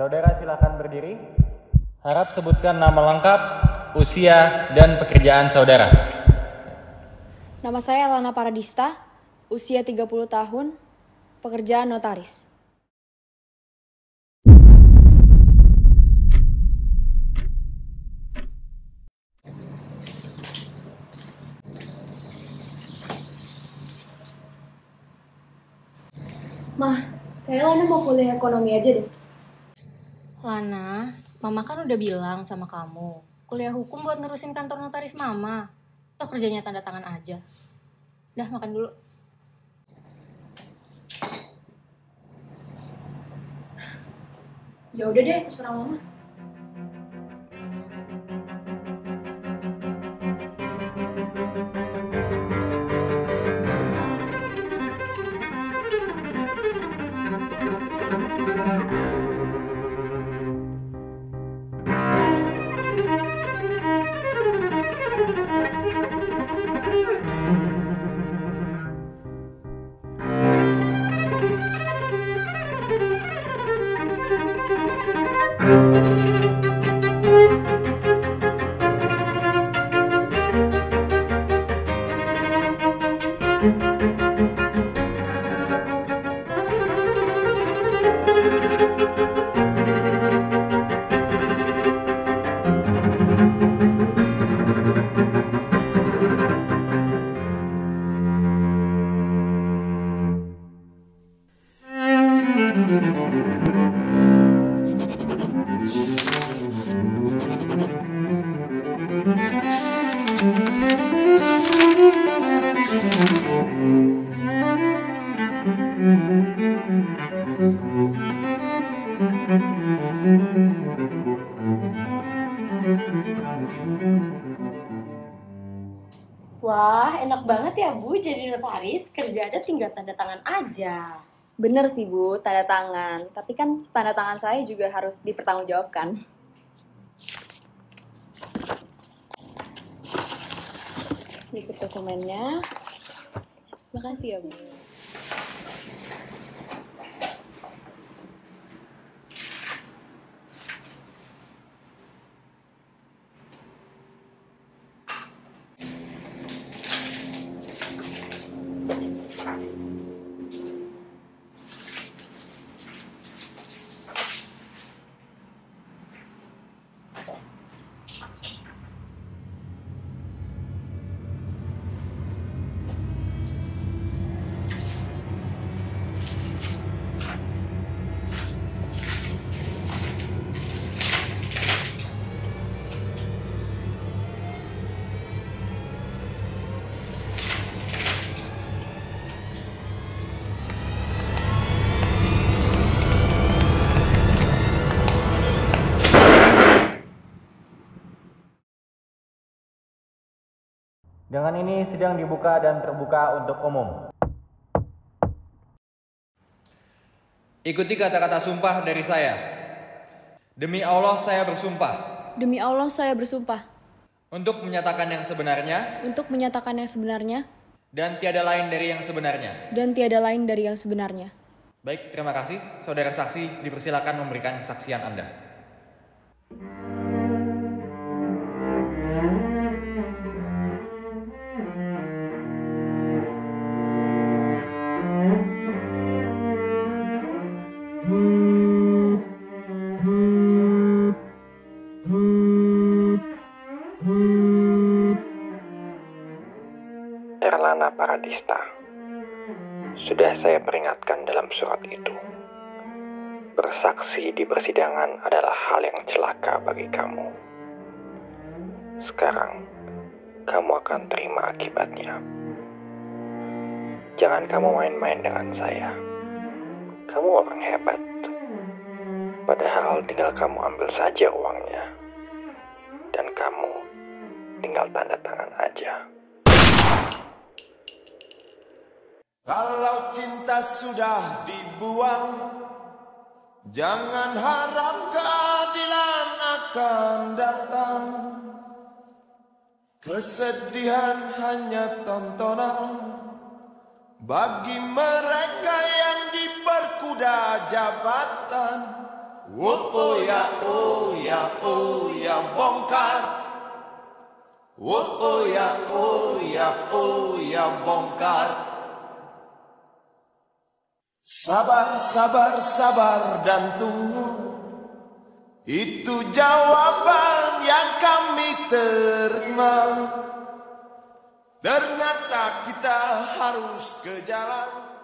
Saudara silakan berdiri. Harap sebutkan nama lengkap, usia, dan pekerjaan saudara. Nama saya Lana Paradista, usia 30 tahun, pekerjaan notaris. Mah, kayak Lana mau kuliah ekonomi aja deh. Lana, Mama kan udah bilang sama kamu, kuliah hukum buat nerusin kantor notaris Mama. Atau kerjanya tanda tangan aja. Dah, makan dulu. Ya udah deh, terserah Mama. Wah, enak banget ya Bu jadi notaris, kerja ada tinggal tanda tangan aja. Bener sih Bu, tanda tangan. Tapi kan tanda tangan saya juga harus dipertanggungjawabkan. Berikut dokumennya. Makasih ya Bu. Dengan ini sidang dibuka dan terbuka untuk umum. Ikuti kata-kata sumpah dari saya. Demi Allah saya bersumpah. Demi Allah saya bersumpah. Untuk menyatakan yang sebenarnya. Untuk menyatakan yang sebenarnya. Dan tiada lain dari yang sebenarnya. Dan tiada lain dari yang sebenarnya. Baik, terima kasih. Saudara saksi dipersilakan memberikan kesaksian Anda. Lana Paradista. Sudah saya peringatkan dalam surat itu. Bersaksi di persidangan adalah hal yang celaka bagi kamu. Sekarang, kamu akan terima akibatnya. Jangan kamu main-main dengan saya. Kamu orang hebat. Padahal tinggal kamu ambil saja uangnya. Dan kamu tinggal tanda tangan aja. Kalau cinta sudah dibuang, jangan harap keadilan akan datang. Kesedihan hanya tontonan bagi mereka yang diperkuda jabatan. Oh ya, oh ya, oh ya, bongkar. Oh ya, oh ya, oh ya, bongkar. Sabar, sabar, sabar dan tunggu. Itu jawaban yang kami terima. Ternyata kita harus ke jalan.